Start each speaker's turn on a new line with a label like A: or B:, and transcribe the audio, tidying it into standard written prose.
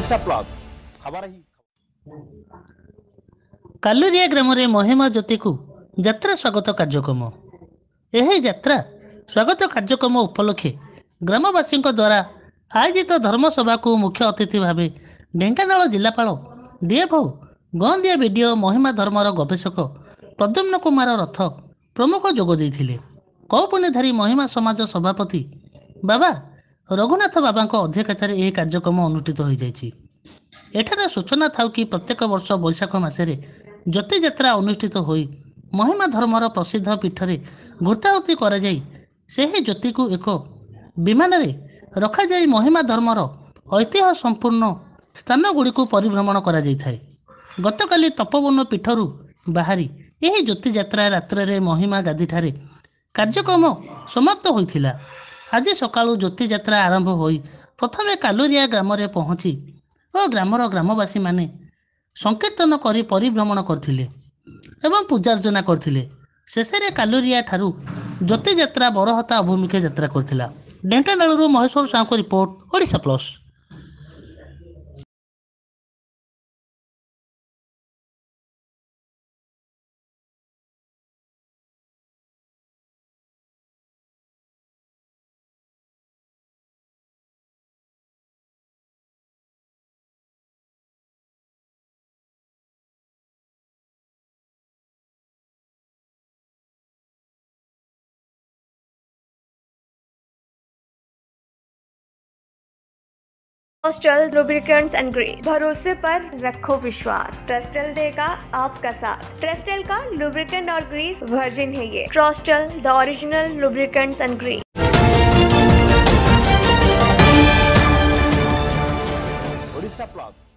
A: Odisha plus खबर ही
B: कालुरिया ग्राम रे महिमा ज्योति को यात्रा स्वागत कार्यक्रम। यह यात्रा स्वागत कार्यक्रम उपलक्षे ग्रामवासी द्वारा आयोजित धर्मसभा को मुख्य अतिथि भाव ढेंकानाल जिलापाल डीएफओ गंदिया बीडीओ महिमा धर्मर गवेषक प्रद्युम्न कुमार रथ प्रमुख जोग देइथिले। कौपुनीधारी महिमा समाज सभापति बाबा रघुनाथ बाबा अध्यक्षतार यह कार्यक्रम अनुष्ठित हो जाइछि। एठार सूचना थाउ कि प्रत्येक वर्ष बैशाख मासरे ज्योति यात्रा अनुष्ठित होई महिमा धर्मर प्रसिद्ध पीठरे घृताहुति करा जाई सेही ज्योति को एक विमान रे रखा जाई महिमा धर्मर ऐतिह्य संपूर्ण स्थान गुड़ी को परिभ्रमण करा जाई थाए। गतकाली तपोवन पीठरू बाहरी यही ज्योति यात्रा रात्र रे महिमा गादी ठारे कार्यक्रम समाप्त होइथिला। आज सकाळु ज्योति यात्रा आरंभ होई प्रथमे कालुरिया ग्राम रे पहुंची और ग्रामर ग्रामवासी माने संकीर्तन करी परिभ्रमण करथिले एवं पूजार्चना करथिले। शेषे कालुरिया ठारू ज्योति यात्रा बरहता अभिमुखे यात्रा करथिला। ढेंकानालरू Maheshwar Sahu report Odisha plus.
C: Trustal lubricants and grease, भरोसे पर रखो विश्वास। ट्रस्टल देगा आपका साथ। ट्रस्टल का लुब्रिकेंट और ग्रीस वर्जिन है ये। Trustal the original lubricants and grease.
A: Odisha plus.